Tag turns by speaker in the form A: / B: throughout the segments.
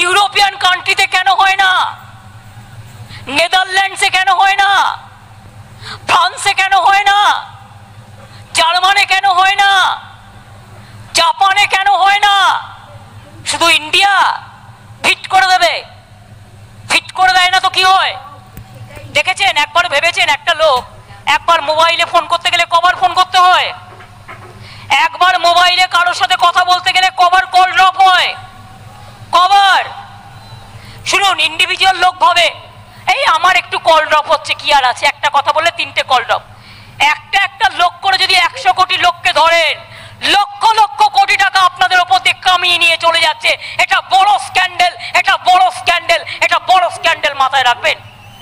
A: European কান্ট্রিতে কেন হয় না? নেদারল্যান্ডসে কেন হয় না? ফ্রান্সে কেন হয় না? জার্মানে কেন হয় না? জাপানে কেন হয় না? শুধু ইন্ডিয়া ফিট করে দেবে? ফিট করে দেয় না তো কি হয়? দেখেছেন, একবার ভেবেছেন একটা লোক একবার মোবাইলে ফোন করতে গেলে কবার ফোন করতে হয়? একবার মোবাইলে কারোর সাথে কথা বলতে গেলে কবার কল ড্রপ হয়? কবার? শুনুন, ইন্ডিভিজুয়াল লোক ভাবে এই আমার একটু কল ড্রপ হচ্ছে, কি আর আছে, একটা কথা বললে 3টে কল ড্রপ। একটা লোক করে যদি 100 কোটি লোককে ধরেন, লক্ষ লক্ষ কোটি টাকা আপনাদের ওপর দিয়ে কামিয়ে নিয়ে চলে যাচ্ছে। এটা বড় স্ক্যান্ডেল, এটা বড় স্ক্যান্ডেল, এটা বড় স্ক্যান্ডেল, মাথায় রাখবেন।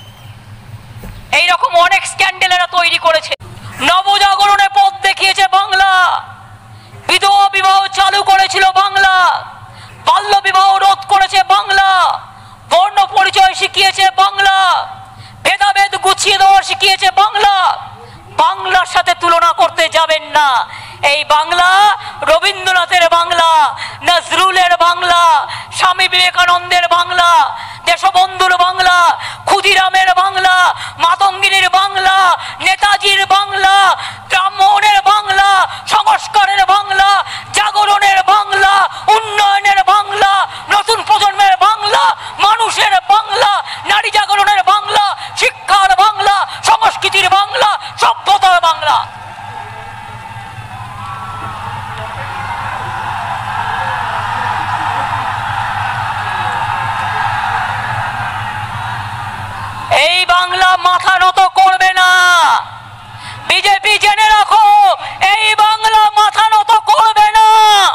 A: এইরকম অনেক স্ক্যান্ডেল এরা তৈরি করেছে। নবজাগরণে পথ দেখিয়েছে বাংলা, বিধবা বিবাহ চালু করেছিল বাংলা, বাল্য বিবাহ রোধ করেছে বাংলা, বর্ণ পরিচয় শিখিয়েছে বাংলা, ভেদাভেদ গুছিয়ে দেওয়া শিখিয়েছে বাংলা। বাংলার সাথে তুলনা করতে যাবেন না। এই বাংলা রবীন্দ্রনাথের বাংলা, নজরুলের বাংলা, স্বামী বিবেকানন্দের বাংলা, দেশবন্ধুর বাংলা, ক্ষুদিরামের বাংলা, মাতঙ্গিনীর বাংলা, নেতাজির বাংলা, ব্রাহ্মণের বাংলা, সংস্কারের বাংলা, জাগরণের বাংলা, উন্নয়নের বাংলা, নতুন প্রজন্মের বাংলা, মানুষের বাংলা, নারী জাগরণের বাংলা, শিক্ষার বাংলা, সংস্কৃতির বাংলা, সভ্যতার বাংলা। এই বাংলা মাথা নত করবে না। বিজেপি জেনে রাখো, এই বাংলা মাথা নত করবে না।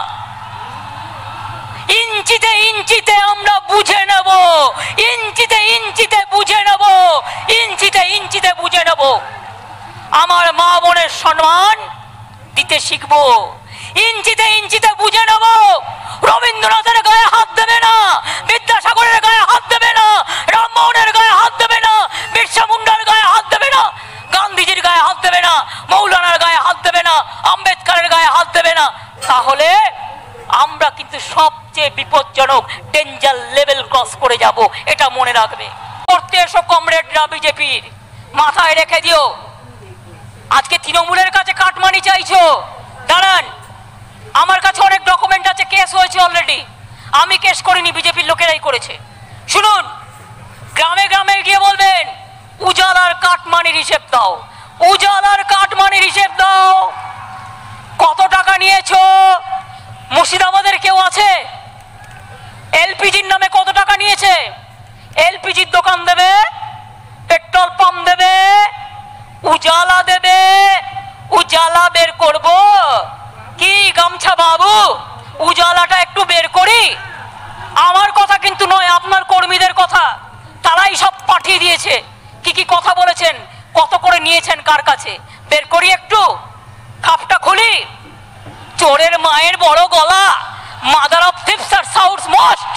A: ইঞ্চিতে ইঞ্চিতে আমরা বুঝে নেব, ইঞ্চিতে ইঞ্চিতে বুঝে নেব, ইঞ্চিতে ইঞ্চিতে বুঝে নেব। আমার মা বোনের সম্মান দিতে শিখবো, ইঞ্চিতে ইঞ্চিতে বুঝে নেব। রবীন্দ্রনাথের গায়ে হাত দেবে না, বিদ্যাসাগরের গায়ে হাত দেবে না, রামমোহনের গায়ে হাত দেবে না, বিরসা মুন্ডার গায়ে হাত দেবে না, গান্ধীজির গায়ে হাত দেবে না, মৌলানার গায়ে হাত দেবে না, আম্বেদকরের গায়ে হাত দেবে না। তাহলে আমরা কিন্তু সবচেয়ে বিপজ্জনক ডেঞ্জার লেভেল ক্রস করে যাব, এটা মনে রাখবে। করতে এসো কমরেডরা বিজেপির, মাথায় রেখে দিও। আজকে তৃণমূলের কাছে কাটমানি চাইছো, দাঁড়ান, আমার কাছে অনেক ডকুমেন্ট আছে, কেস হয়েছে অলরেডি। আমি কেস করিনি, বিজেপির লোকেরাই করেছে। শুনুন, গ্রামে গ্রামে গিয়ে বলবেন উজালার কাটমানির হিসেব দাও, উজালার কাটমানির হিসেব দাও। কত টাকা নিয়েছো? মুর্শিদাবাদের কেউ আছে? এলপিজির নামে কত টাকা নিয়েছে? এলপিজির দোকান দেবে, পেট্রোল পাম্প দেবে, উজালা দেবে। উজালা বের করব কি গামছা বাবু? উজালাটা একটু বের করি। আমার কথা কিন্তু নয়, আপনার কর্মীদের কথা। তারাই সব পাঠিয়ে দিয়েছে। কি কি কথা বলেছেন, কত করে নিয়েছেন, কার কাছে, বের করি একটু, খাপটা খুলি। চোরের মায়ের বড় গলা, মাদার অফ থিপস আর সাউথ মোস্ট।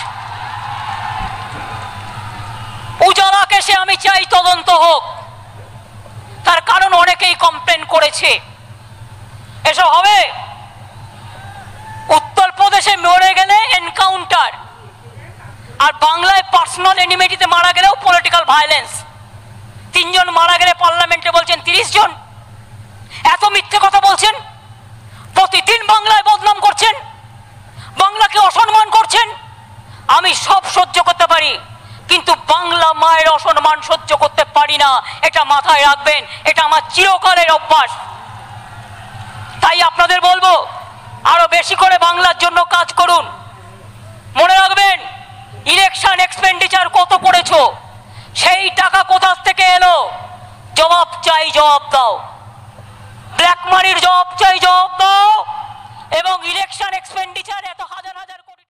A: উজালা কেসে আমি চাই তদন্ত হোক, তার কারণ অনেকেই কমপ্লেন করেছে। এসব হবে? উত্তরপ্রদেশে মরে গেলে এনকাউন্টার, আর বাংলায় পার্সোনাল এনিমিটিতে মারা গেলেও পলিটিক্যাল ভায়োলেন্স। 3 জন মারা গেলে পার্লামেন্টে বলছেন 30 জন। এত মিথ্যে কথা বলছেন, প্রতিদিন বাংলায় বদনাম করছেন, বাংলাকে অসম্মান করছেন। আমি সব সহ্য করতে পারি, কিন্তু বাংলা মায়ের অসম্মান সহ্য করতে পারি না, এটা মাথায় রাখবেন। এটা আমার চিরকালের অভ্যাস। তাই আপনাদের বলবো, আরো বেশি করে বাংলার জন্য কাজ করুন। মনে রাখবেন, ইলেকশন এক্সপেন্ডিচার কত করেছো, সেই টাকা কোথা থেকে এলো, জবাব চাই, জবাব দাও। ব্ল্যাক মানির জবাব চাই, জবাব দাও। এবং ইলেকশন এক্সপেন্ডিচার এত হাজার হাজার